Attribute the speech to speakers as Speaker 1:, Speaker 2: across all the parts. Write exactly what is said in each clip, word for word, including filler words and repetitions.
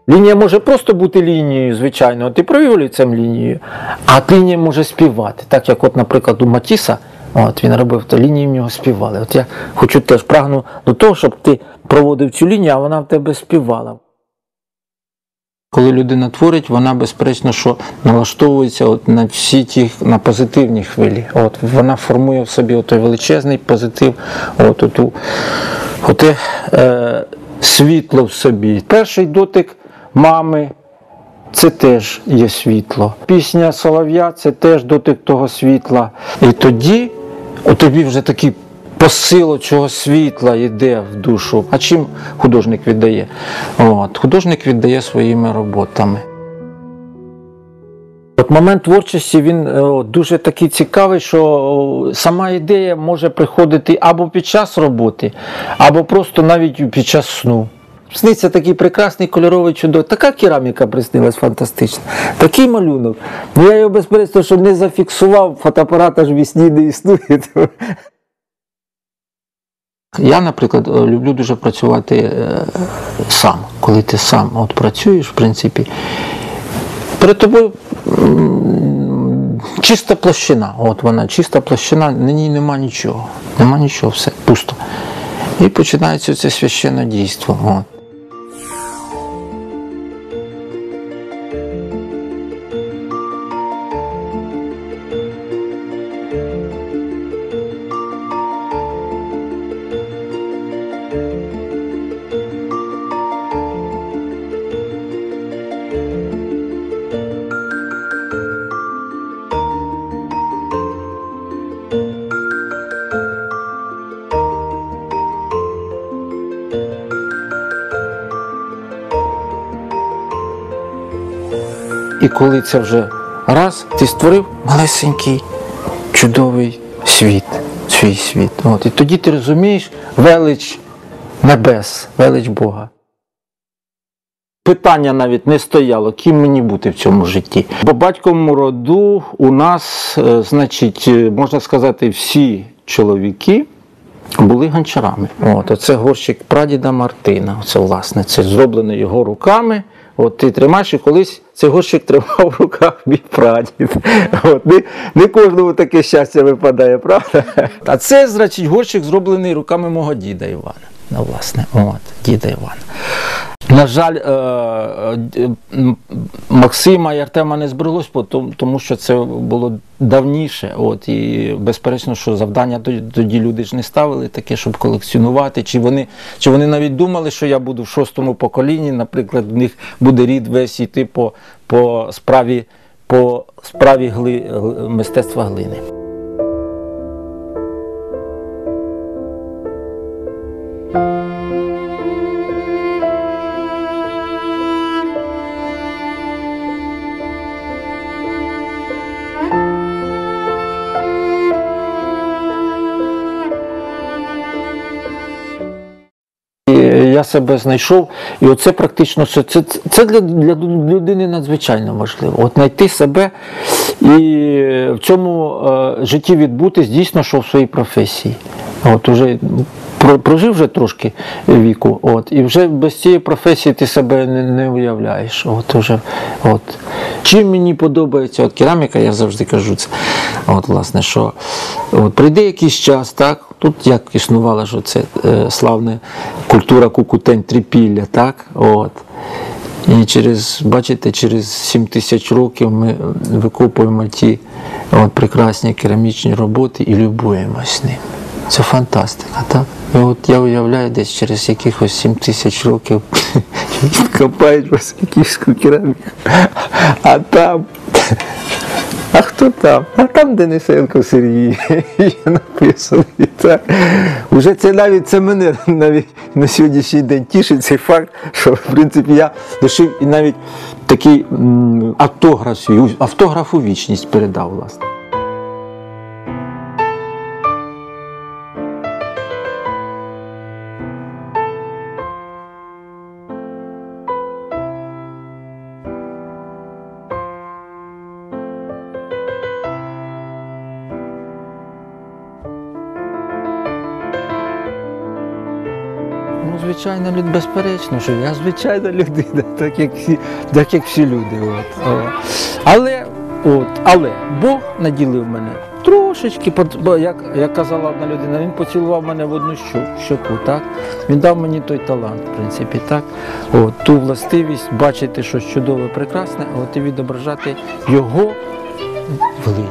Speaker 1: Лінія може просто бути лінією, звичайно, от і провів олівцем лінією, а лінія може співати. Так як, от, наприклад, у Матіса, от, він робив, то лінії в нього співали. От я хочу теж прагну до того, щоб ти проводив цю лінію, а вона в тебе співала. Коли людина творить, вона, безперечно, що налаштовується от на всі ті, на позитивні хвилі. От, вона формує в собі той величезний позитив, от, оту, оте е, світло в собі. Перший дотик мами – це теж є світло. Пісня солов'я – це теж дотик того світла. І тоді у тобі вже такий посил цього світла йде в душу. А чим художник віддає? От, художник віддає своїми роботами. От момент творчості, він о, дуже такий цікавий, що о, сама ідея може приходити або під час роботи, або просто навіть під час сну. Сниться такий прекрасний, кольоровий, чудовий. Така кераміка приснилась фантастична. Такий малюнок. Я його, безперечно, що не зафіксував, фотоапарат аж в сні не існує. Я, наприклад, люблю дуже працювати е, сам. Коли ти сам от працюєш, в принципі, перед тобою м, чиста площина. От вона, чиста площина, на ній нема нічого. Нема нічого, все, пусто. І починається це священне дійство. От. І коли це вже раз, ти створив малесенький, чудовий світ, свій світ. От. І тоді ти розумієш велич небес, велич Бога. Питання навіть не стояло, ким мені бути в цьому житті. По батьковому роду у нас, значить, можна сказати, всі чоловіки були гончарами. От, оце горщик прадіда Мартина, оце, власне, це зроблено його руками. От ти тримаєш, і колись цей горщик тримав в руках мій прадід. От, не, не кожному таке щастя випадає, правда? А це, значить, горщик зроблений руками мого діда Івана. Ну, власне, от, діда Івана. На жаль, Максима і Артема не збереглось, тому що це було давніше. От, і безперечно, що завдання тоді люди ж не ставили таке, щоб колекціонувати. Чи вони, чи вони навіть думали, що я буду в шостому поколінні, наприклад, в них буде рід весь йти по, по справі, по справі гли, мистецтва глини. Я себе знайшов, і оце практично, це, це, це для, для людини надзвичайно важливо. От знайти себе і в цьому е, житті відбутись дійсно, що в своїй професії. От уже прожив вже трошки віку, от, і вже без цієї професії ти себе не, не уявляєш. От уже, от. Чим мені подобається от кераміка, я завжди кажу це, от, власне, що от, прийде якийсь час, так, тут як існувала ж оце е, славне культура кукутень трипілля, так, от. І через, бачите, через сім тисяч років ми викопуємо ті от, прекрасні керамічні роботи і любуємось ним. Це фантастика, так? І от я уявляю, десь через якихось сім тисяч років копають васильківську кераміку, а там, а хто там? А там Денисенко Сергій, є написано. Так. Уже це навіть, це мене навіть на сьогоднішній день тішить цей факт, що, в принципі, я лишив і навіть такий м, автограф, автографу вічність передав, власне. звичайна людина, безперечно, що я звичайна людина, так як всі, так як всі люди. От. О. Але, от, але Бог наділив мене трошечки, бо як, як казала одна людина, він поцілував мене в одну щоку, так? Він дав мені той талант, в принципі, так? От, ту властивість бачити щось чудове, прекрасне, от, і відображати його влияння.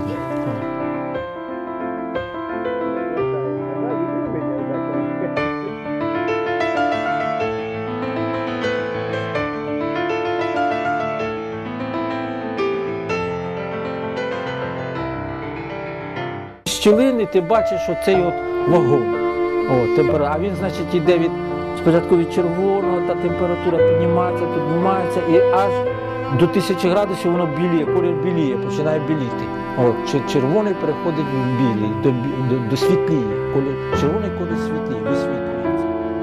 Speaker 1: Щілини ти бачиш оцей от вогонь. О, темпера... А він, значить, йде від, спочатку від червоного, та температура піднімається, піднімається, і аж до тисячі градусів воно біліє, колір біліє, починає біліти. От, червоний переходить в білий, до, до, до світліє. Колір, червоний колір світліє, висвітлюється.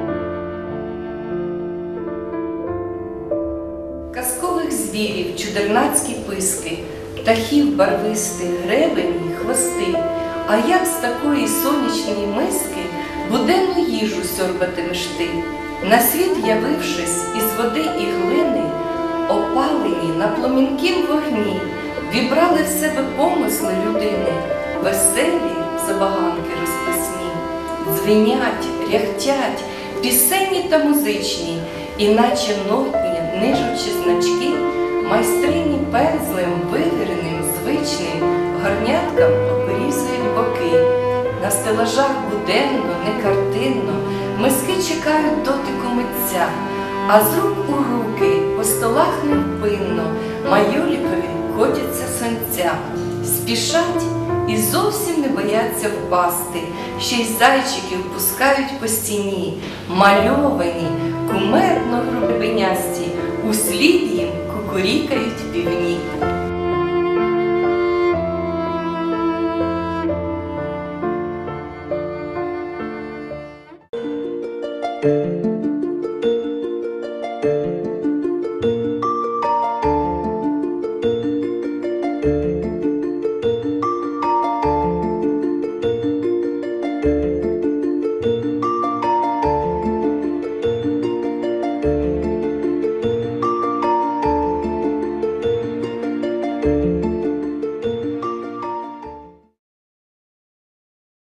Speaker 2: Казкових звірів, чудернацькі писки, птахів барвистих, гребені, хвости. А як з такої сонячної миски буденну їжу сьорбатимеш ти? На світ явившись із води і глини, опалені на пломінкім вогні, вібрали в себе помисли людини, веселі забаганки розписні. Дзвенять, ряхтять, пісенні та музичні, іначе нотні, нижучі значки, майстрині пензлем вивіреним, звичним, гарняткам обрізують боки. На стелажах буденно, не картинно, миски чекають дотику митця, а з рук у руки по столах невпинно майолікові котяться сонця. Спішать і зовсім не бояться впасти, ще й зайчиків пускають по стіні, мальовані, кумедно грубенясті, услід їм кукурікають півні.
Speaker 3: Thank you.